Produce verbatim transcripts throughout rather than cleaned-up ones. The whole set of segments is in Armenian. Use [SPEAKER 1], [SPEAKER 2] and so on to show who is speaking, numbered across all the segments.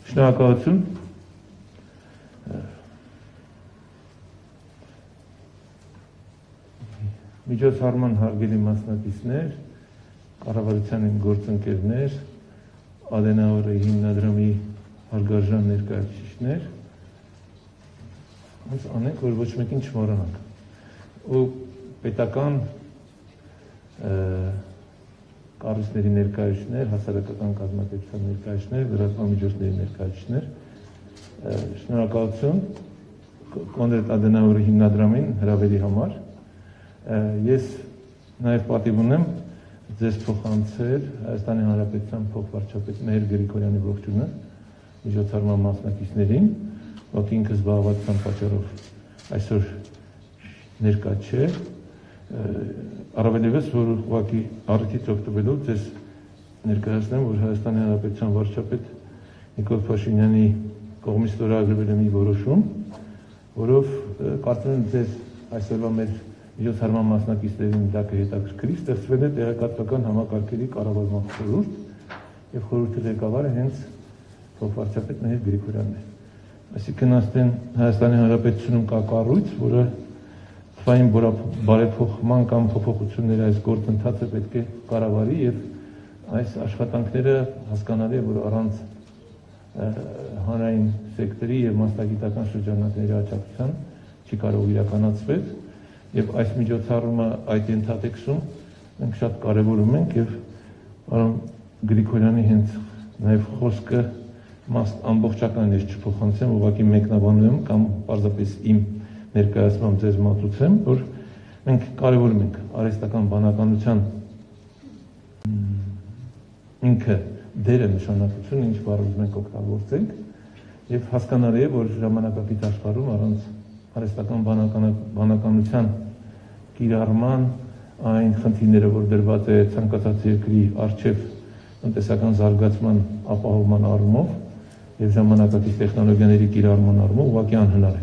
[SPEAKER 1] Շնորհակալություն։ Միջոցառման հարգելի մասնակիցներ, կառավարության գործընկերներ, Ադենաուրի հիմնադրամի հարգարժան ներկայացուցիչներ, ոնց անենք, որ ոչ մեկին չմոռանանք։ Ու պետական կառույցների ներկայացուցիչներ, հասարակական կազմակերպության ներկայացուցիչներ, լրատվամիջոցների ներկայացուցիչներ, շնորհակալություն Կոնրադ Ադենաուրի հիմնադրամին հրավերի համար։ Ես նաև պատիվ ունեմ ձեզ փոխանցել Հայաստանի Հանրապետության փոխվարչապետ Մեհեր Գրիգորյանի ողջույնը միջոցառման մասնակիցներին, ով ինքը զբաղվածության պատճառով այսօր ներկա չէ, առավելևս որ ուղղակի առիթից օգտվելով ձեզ ներկայացնեմ, որ Հայաստանի Հանրապետության վարչապետ Նիկոլ Փաշինյանի կողմից ստորագրվել է մի որոշում, որով կարծում եմ ձեզ այսօրվա մեր միջոցառման մասնակիցներին դա կհետաքրքրի, ստեղծվել է տեղեկատվական համակարգերի կառավարման խորհուրդ եւ խորհրդի ղեկավարը հենց փոխվարչապետ Մեհեր Գրիգորյանն է։ Այսինքն աստեն Հայաստանի Հանրապետությունում կա կառույց, որը թվային բարեփոխման կամ փոփոխությունների այս գործընթացը պետք է կառավարի եւ այս աշխատանքները հասկանալի է, որ առանց հանրային սեկտորի եւ մասնագիտական շրջանակների աջակցության չի կարող իրականացվել եւ այս միջոցառումը այդ ենթատեքստում մենք շատ կարեւորում ենք եւ պարոն Գրիգորյանի հենց նաեւ խոսքը մաս ամբողջական ես չփոխանցեմ, ուղղակի մեկնաբանում կամ պարզապես իմ ներկայացմամբ ձեզ մատուցեմ, որ մենք կարևորում ենք արհեստական բանականության ինքը դերը նշանակությունը, ինչ բառով մենք օգտագործենք եւ հասկանալի է, որ ժամանակակից աշխարհում առանց արհեստական բանականության կիրառման այն խնդիրները, որ դրված է ցանկացած երկրի առջև տնտեսական զարգացման ապահովման առումով եւ ժամանակակից տեխնոլոգիաների կիրառման առումով ուղղակի անհնար է։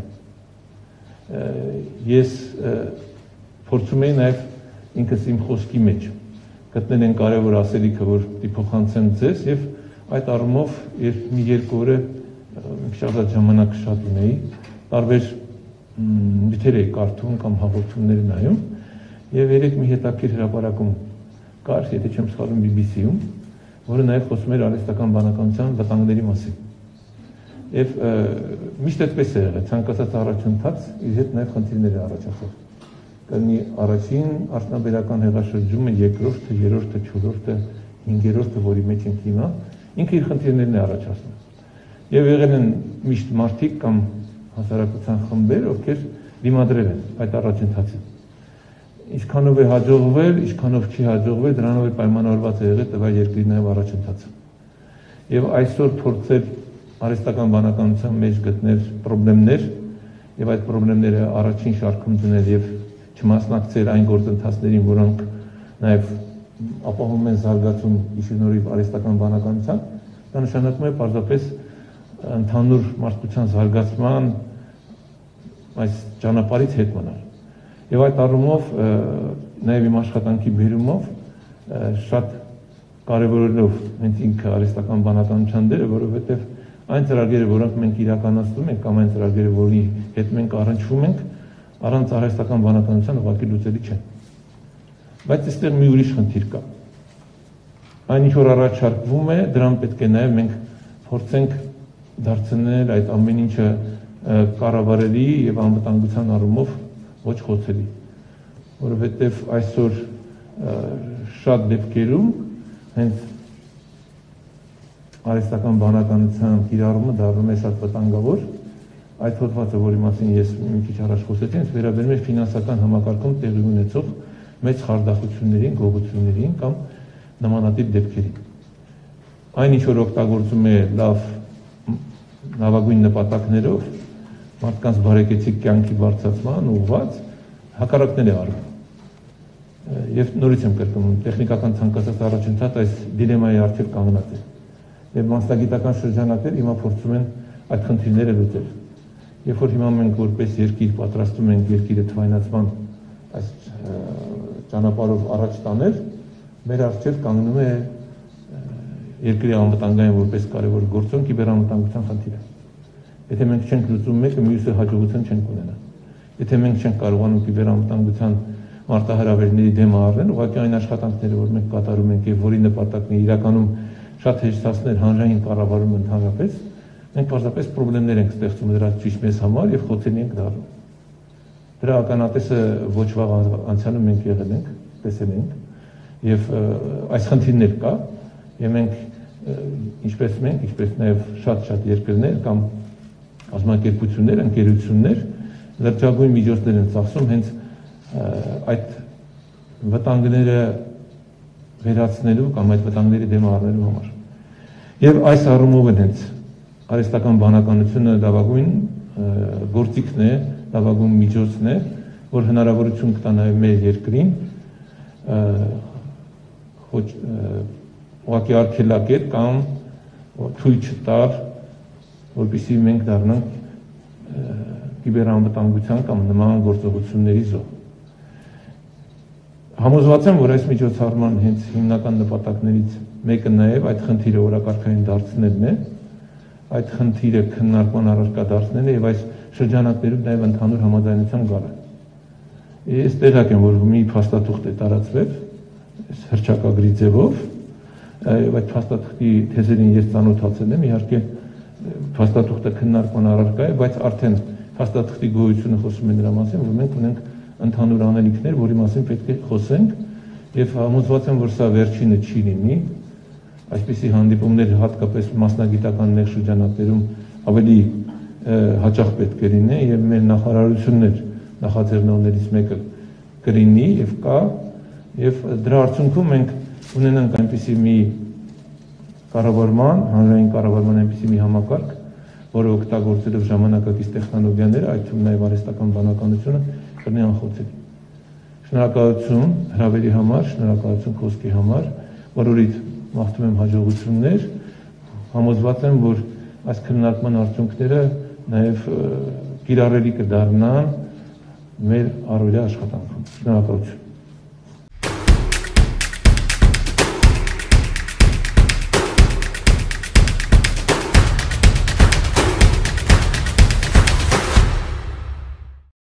[SPEAKER 1] Ես փորձում եի նաեւ ինքս իմ խոսքի մեջ գտնել են կարևոր ասելիքը, որ պիտի փոխանցեմ ձեզ եւ այդ առումով երբ մի երկու օրը շատ ժամանակ շատ ունեի, տարբեր նյութեր էի կարդում կամ հաղորդումներ նայում եւ երեք մի հետաքրքիր հրապարակում կար, եթե չեմ սխալվում բի բի սի-ում, որը նաեւ խոսում էր արհեստական բանականության վտանգների մասին։ Եվ միշտ այդպես է եղել, ցանկացած առաջընթաց իր հետ նաեւ խնդիրներ է առաջացել։ Կլինի առաջին արդյունաբերական հեղաշրջումը, երկրորդը, երրորդը, չորրորդը, հինգերորդը, որի մեջ ենք հիմա, ինքը իր խնդիրներն է առաջացնում։ Եվ եղել են միշտ մարդիկ կամ հասարակության խմբեր, ովքեր դիմադրել են այդ առաջընթացին։ Ինչքանով է հաջողվել, ինչքանով չի հաջողվել, դրանով է պայմանավորված է եղել տվյալ երկրի նաեւ առաջընթացը։ Եվ այսօր փորձել արհեստական բանականության մեջ գտնել խնդիրներ եւ այդ խնդիրները առաջին շարքում դնել եւ չմասնակցել այն գործընթացներին, որոնք նաեւ ապահովում են զարգացում իշնորհիվ արհեստական բանականության, դա նշանակում է պարզապես ընդհանուր մարդկության զարգացման այս ճանապարհից հետ մնալ։ Եվ այդ առումով նաեւ իմ աշխատանքի բերումով շատ կարեւորելով հենց ինքը արհեստական բանականության դերը, որովհետեւ այն ծրագրերը, որոնք մենք իրականացնում ենք կամ այն ծրագրերը, որի հետ մենք առնչվում ենք, առանց արհեստական բանականության ուղղակի լուծելի չեն։ Բայց այստեղ մի ուրիշ խնդիր կա։ Այն ինչ որ առաջարկվում է, դրան պետք է նաեւ մենք փորձենք դարձնել այդ ամեն ինչը կառավարելի եւ անվտանգության առումով ոչ խոցելի, որովհետեւ այսօր շատ դեպքերում հենց արհեստական բանականության կիրառումը դառնում է շատ վտանգավոր։ Այդ հոդվածը, որի մասին ես մի քիչ առաջ խոսեցի, վերաբերում է ֆինանսական համակարգում տեղի ունեցող մեծ խարդախություններին, գողություններին կամ նմանատիպ դեպքերին։ Այն ինչ որ օգտագործում է լավ լավագույն նպատակներով մարդկանց բարեկեցիկ կյանքի բարձրացման ուղղված հակառակներ է արվում։ Եվ նորից եմ կրկնում, տեխնիկական ցանկացած առաջընթաց այս դիլեմայի առջև կանգնած է։ Եվ մասնագիտական շրջանակներ հիմա փորձում են այդ խնդիրները լուծել։ Երբ որ հիմա մենք որպես երկիր պատրաստում ենք երկիրը թվայնացման այս ճանապարհով առաջ տանել, մեր առջև կանգնում է երկրի անվտանգային որպես կարևոր գործոն կիբերանվտանգության խնդիրը։ Եթե մենք չենք լուծում մեկը, մյուսը հաջողություն չենք ունենա։ Եթե մենք չենք կարողանում կիբերանվտանգության մարտահրավերների դեմ առնել, ուղղակի այն աշխատանքները, որ մենք կատարում ենք եւ որի նպատակն է իրականում շատ հեշտացնել հանրային կառավարումը ընդհանրապես, մենք պարզապես խնդիրներ ենք ստեղծում դրա ճիշտ մեզ համար եւ խոցելի ենք դառնում։ Դրա ականատեսը ոչ վաղ անցյալում մենք եղել ենք, տեսել ենք եւ այս խնդիրներ կա եւ մենք ինչպես մենք, ինչպես նաեւ շատ-շատ երկրներ կամ կազմակերպություններ, ընկերություններ լրջագույն միջոցներ են ծախսում հենց այդ վտանգները վերացնելու կամ այդ վտանգների դեմ առնելու համար։ Եվ այս առումով են հենց արհեստական բանականությունը լավագույն գործիքն է, լավագույն միջոցն է, որ հնարավորություն կտա նաև մեր երկրին ուղղակի արգելակեր կամ թույլ չտալ, որպեսզի մենք դառնանք կիբերանվտանգության կամ նման գործողությունների զոհ։ Համոզված եմ, որ այս միջոցառման հենց հիմնական նպատակներից մեկը նաև այդ խնդիրը օրակարգային դարձնելն է, այդ խնդիրը քննարկման առարկա դարձնելն է եւ այս շրջանակներում նաև ընդհանուր համաձայնության գալը։ Ես տեղյակ եմ, որ մի փաստաթուղթ է տարածվել հռչակագրի ձևով, եւ այդ փաստաթղթի թեզերին ես ծանոթացել եմ, իհարկե փաստաթուղթը քննարկման առարկա է, բայց արդեն փաստաթղթի գոյությունը խոսում է նրա մասին, որ մենք ունենք ընդհանուր անելիքներ, որի մասին պետք է խոսենք եւ համոզված եմ, որ սա վերջինը չի լինի, այսպիսի հանդիպումներ հատկապես մասնագիտական նեղ շրջանակներում ավելի հաճախ պետք է լինի եւ մեր նախարարություններ նախաձեռնողներից մեկը կլինի եւ կա եւ դրա արդյունքում մենք ունենանք այնպիսի մի կառավարման, հանրային կառավարման այնպիսի մի համակարգ, որը օգտագործելով ժամանակակից տեխնոլոգիաները, այդ թվում նաև արհեստական բանականությունը, կլինի անխոցելի։ Շնորհակալություն հրավերի համար, շնորհակալություն խոսքի համար, որորիդ մաղթում եմ հաջողություններ, համոզված եմ, որ այս քննարկման արդյունքները նաև կիրառելի կդառնան մեր առօրյա աշխատանքում։ Շնորհակալություն։